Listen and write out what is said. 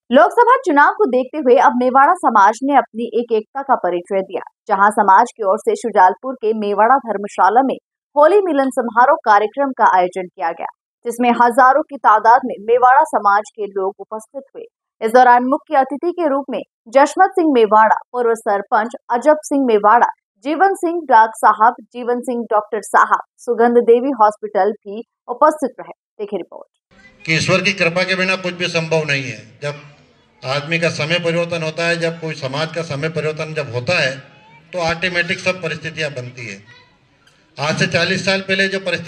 लोकसभा चुनाव को देखते हुए अब मेवाड़ा समाज ने अपनी एक एकता का परिचय दिया, जहां समाज की ओर से शुजालपुर के मेवाड़ा धर्मशाला में होली मिलन समारोह कार्यक्रम का आयोजन किया गया, जिसमें हजारों की तादाद में मेवाड़ा समाज के लोग उपस्थित हुए। इस दौरान मुख्य अतिथि के रूप में जशमत सिंह मेवाड़ा, पूर्व सरपंच अजब सिंह मेवाड़ा, जीवन सिंह डाक साहब, जीवन सिंह डॉक्टर साहब, सुगंध देवी हॉस्पिटल भी उपस्थित रहे। देखिए रिपोर्ट। कि ईश्वर की कृपा के बिना कुछ भी संभव नहीं है। जब आदमी का समय परिवर्तन होता है, जब कोई समाज का समय परिवर्तन जब होता है, तो ऑटोमेटिक सब परिस्थितियां बनती है। आज से 40 साल पहले जो परिस्थिति